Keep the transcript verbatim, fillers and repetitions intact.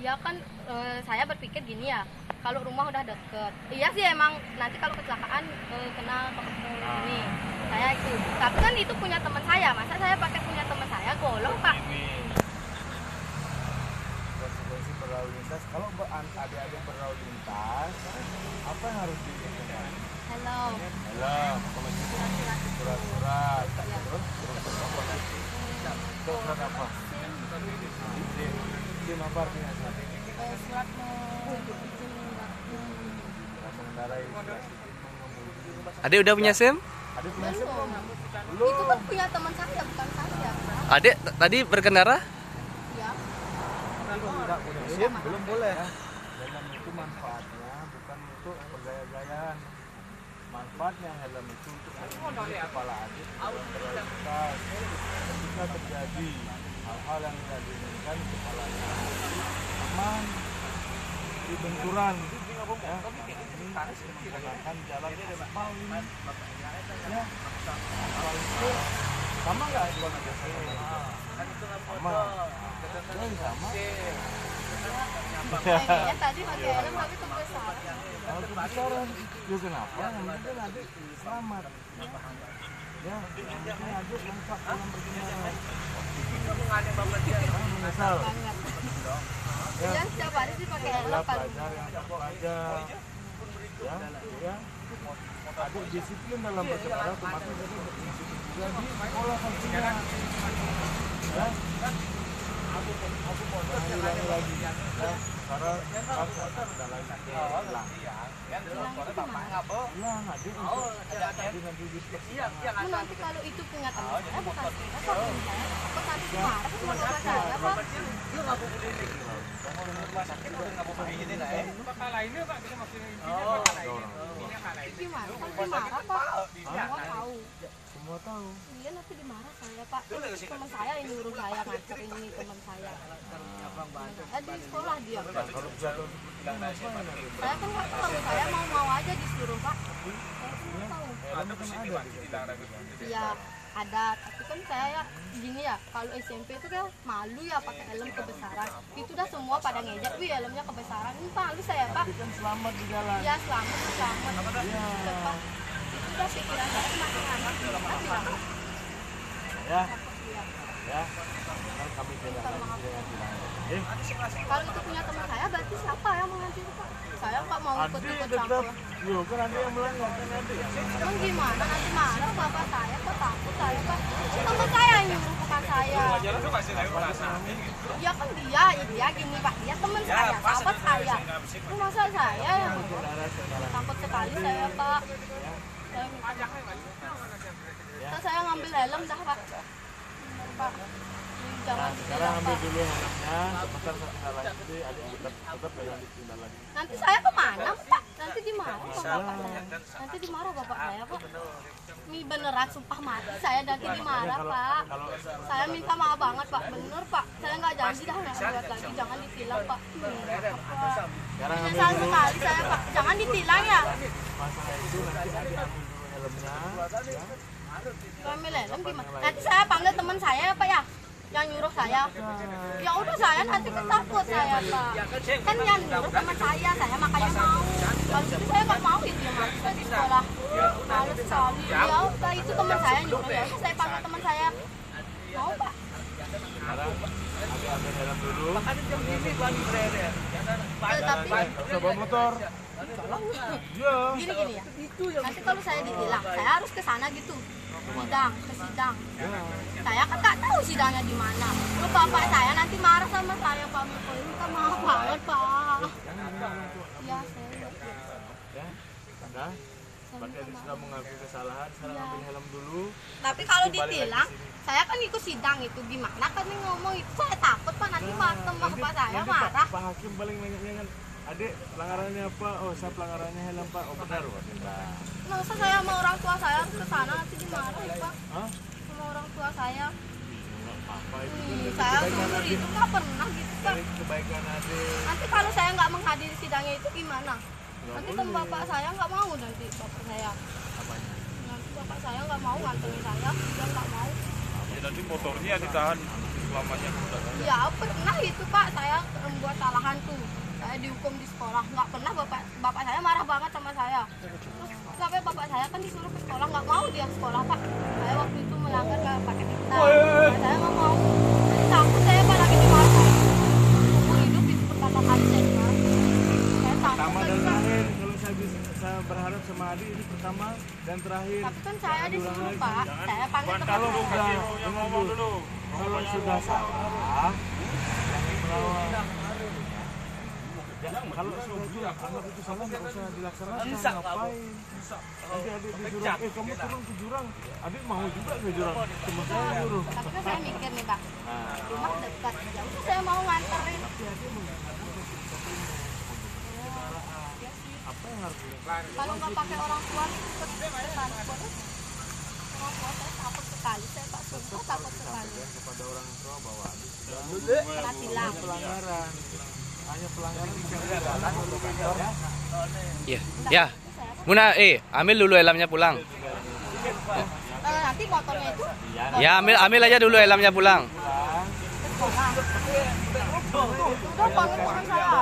Ya kan e, saya berpikir gini ya, kalau rumah udah deket, iya sih emang nanti kalau kecelakaan e, kena ke ini saya itu. Tapi kan itu punya teman saya, masa saya pakai punya teman saya golong pak? Konsekuensi berlalu lintas, kalau adik-adik berlalu lintas, apa yang harus dilakukan? Halo. Halo, surat-surat, terus terus apa lagi? Surat apa? Izin, izin apa artinya? Surat mau izin mengendarai. Adik udah punya SIM? Adik punya SIM belum? Itu kan punya teman saya, bukan saya. Adik tadi berkendara? Ya. Tidak punya SIM belum boleh. Helm itu manfaatnya bukan untuk bergaya-gayaan. Manfaatnya helm itu untuk melindungi kepala adik dalam berlalu lintas. Ketika terjadi hal-hal yang tidak diinginkan, kepalanya aman di benturan. Ya, ini menggunakan jalan aspal ini. Ya, aspal itu sama nggak di mana biasanya? Sama. Ya, sama. Kayaknya tadi pakai helm tapi kebesaran. Kalau kebesaran, ya kenapa? Yang penting adik selamat. Ya, yang penting adik lengkap dalam berkendara. Jangan menyesal. Ya, setiap hari sih pakai helm Ya, kan. pelajar yang tak pelajar. Ya, ya. Adik disiplin dalam berkendara, otomatis adik berdisiplin juga di sekolah pastinya. Ya. Jangan ulangi lagi. Ya, karena rasa tidak lagi hilang. Hilang, adik untuk adik nanti dipersiapkan. Oh, nanti kalau itu punya teman saya bukan saya, kok kok nanti marah sama bapak saya pak? Gimana? Nanti marah pak? Semua tahu. Semua tahu. Iya nanti dimarah saya pak. Teman saya yang nyuruh saya nganterin ini teman saya. Eh, di sekolah dia. Nah, kalau jatuh seperti ini ngapain adik? Saya kan nggak tahu. Saya mau mau aja disuruh pak. Saya kan nggak tahu. Helm kan ada di situ. Iya ada. Tapi kan saya gini ya. Kalau S M P itu kan malu ya pakai helm kebesaran. Itu dah semua pada ngejek. Wih helmnya kebesaran. Ini malu saya pak. Tapi kan selamat di jalan. Iya selamat selamat. Iya. Cepat. Itu dah pikiran saya semakin anak. Kita bilang. Ya. Ya. Kan kami tidak lagi dengan bilang. Eh, Kalau itu punya teman saya, berarti siapa yang mengantar pak? Saya nggak mau adik ikut-ikut tetap. campur. Yo, kan adik yang melanggar kan adik yang melanggar. Emang gimana nanti marah bapak saya? Kok takut saya pak? Teman saya yang nyuruh bukan saya. Ya kan dia, ya dia gini pak. Dia teman saya, sahabat saya. Itu masa saya yang takut sekali saya pak. Saya minta maaf. Saya ngambil helm dah pak. Bener, pak. Jangan Sekarang ditilang, ambil Pak. dulu helmnya, sebentar saya tinggal lagi, adik tetap tetap pegang ditinggal lagi. Nanti saya kemana pak? Nanti dimarah pak bapak saya. Nanti dimarah bapak saya pak. Ini beneran sumpah mati saya nanti dimarah pak. Saya minta maaf banget pak, bener pak. Saya nggak janji dah nggak buat lagi, jangan ditilang pak. Bener, pak. Sekarang ambil Menyesal dulu sekali saya pak, jangan ditilang ya. masalah itu, nanti adik ambil dulu helmnya. Ya. Ambil helm gimana? Nanti saya panggil teman saya ya pak ya, yang nyuruh saya. Ya udah saya nanti ketakut saya pak. Kan yang nyuruh teman saya, saya makanya mau. Kalau itu saya nggak mau itu yang masuk di sekolah. Males sekali. Ya udah itu teman saya nyuruh ya. Udah, saya panggil teman saya. Mau pak? Sekarang adik ambil helm dulu. Eh, tapi Bisa bawa motor. Iya. gini gini ya. Nanti kalau saya ditilang, saya harus ke sana gitu. Sidang, ke sidang. Saya kan nggak tahu sidangnya di mana. Lu bapak saya nanti marah sama saya pak. Miko ini kan maaf banget pak. Iya saya. Ya. Sudah. Berarti adik sudah mengakui kesalahan. Sekarang Iya. ambil helm dulu. Tapi kalau ditilang, saya kan ikut sidang itu gimana kan nih ngomong itu saya takut pak nanti pak sama Nanti- bapak saya nanti marah. Pak, Pak Hakim paling nanya kan, adik pelanggarannya apa? Oh, saya pelanggarannya helm pak. Oh benar, waduh pak. Masa saya sama orang tua saya harus ke sana nanti dimarah ya pak Hah? sama orang tua saya. Nggak apa-apa itu kan Ih, demi saya kebaikan umur adik. itu nggak pernah gitu pak. Demi kebaikan adik. Nanti kalau saya nggak menghadiri sidangnya itu gimana? Nggak Nanti boleh. kan bapak saya nggak mau nanti bapak saya. Apanya? Nanti bapak saya nggak mau nganterin saya, dia nggak mau. Ya, nanti motornya ditahan selamanya. Ya pernah itu pak saya membuat kesalahan dihukum di sekolah. Nggak pernah bapak bapak saya marah banget sama saya. Terus sampai bapak saya kan disuruh ke sekolah, nggak mau dia sekolah pak. Saya waktu itu melanggar ke paket kita. Bapak saya nggak mau. Jadi takut saya pak lagi dimarah. Umur hidup itu pertama kali saya dimarah. Saya takut. Pertama dan lagi, Pak. terakhir, kalau saya bisa, saya berharap sama Adi ini pertama dan terakhir. Tapi kan saya disuruh pak. Saya panggil teman Kalau saya. sudah dengar dulu, kalau sudah salah, jangan melawan. Jangan, kalau sudah anggap itu salah nggak usah dilaksanakan. Ngapain? Nanti adik disuruh, eh kamu turun ke jurang. Adik mau juga ke jurang, cuma saya nyuruh. Tapi kan saya mikir nih pak, rumah dekat. Ya udah saya mau nganterin. Apa yang harus dilakukan? Kalau nggak pakai orang tua itu ke transport, orang tua saya takut sekali. Saya pak sumpah takut sekali. Kepada orang tua bahwa Adik sudah Kena tilang. pelanggaran. Hanya pelanggaran bisa dilakukan oleh kantor. Iya. Ya. Muna, eh, ambil dulu helmnya pulang. Eh, nanti motornya itu Ya, ambil ambil aja dulu helmnya pulang. ke sekolah. Udah panggil teman saya.